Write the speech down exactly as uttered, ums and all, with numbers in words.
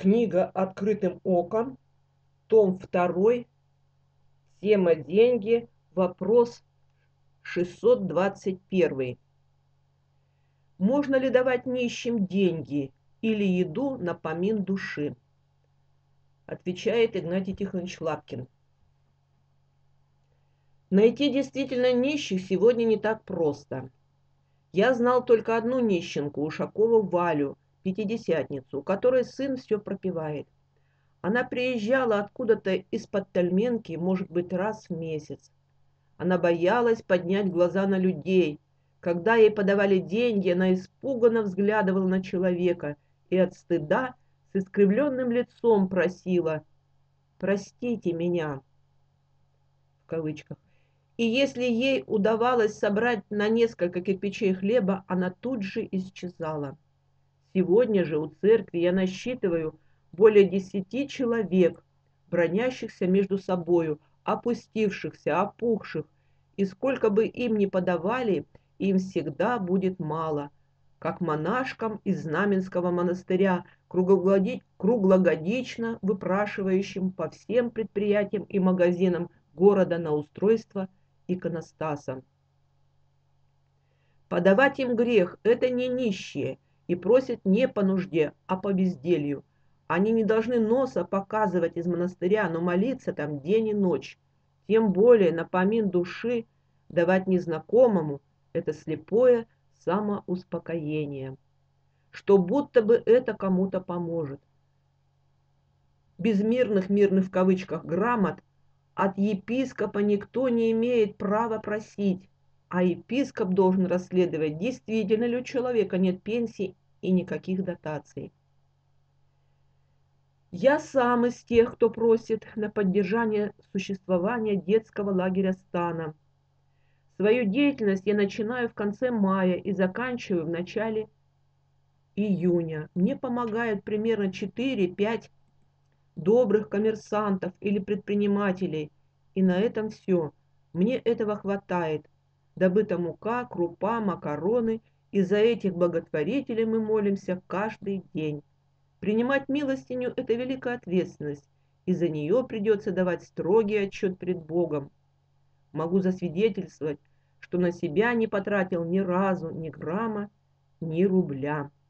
Книга «Открытым оком», том второй, тема «Деньги», вопрос шестьсот двадцать один. Можно ли давать нищим деньги или еду на помин души? Отвечает Игнатий Тихонович Лапкин. Найти действительно нищих сегодня не так просто. Я знал только одну нищенку, Ушакову Валю, пятидесятницу, у которой сын все пропивает. Она приезжала откуда-то из-под Тальменки, может быть, раз в месяц. Она боялась поднять глаза на людей. Когда ей подавали деньги, она испуганно взглядывала на человека и от стыда с искривленным лицом просила «Простите меня», в кавычках. И если ей удавалось собрать на несколько кирпичей хлеба, она тут же исчезала. Сегодня же у церкви я насчитываю более десяти человек, бронящихся между собою, опустившихся, опухших, и сколько бы им ни подавали, им всегда будет мало, как монашкам из Знаменского монастыря, круглогодично выпрашивающим по всем предприятиям и магазинам города на устройство иконостаса. Подавать им грех – это не нищие, и просят не по нужде, а по безделью. Они не должны носа показывать из монастыря, но молиться там день и ночь. Тем более на помин души давать незнакомому – это слепое самоуспокоение, что будто бы это кому-то поможет. Без мирных, мирных в кавычках, грамот от епископа никто не имеет права просить. А епископ должен расследовать, действительно ли у человека нет пенсии и никаких дотаций. Я сам из тех, кто просит на поддержание существования детского лагеря Стана. Свою деятельность я начинаю в конце мая и заканчиваю в начале июня. Мне помогают примерно четыре-пять добрых коммерсантов или предпринимателей, и на этом все. Мне этого хватает. Добыта мука, крупа, макароны, и за этих благотворителей мы молимся каждый день. Принимать милостиню – это великая ответственность, и за нее придется давать строгий отчет пред Богом. Могу засвидетельствовать, что на себя не потратил ни разу ни грамма, ни рубля.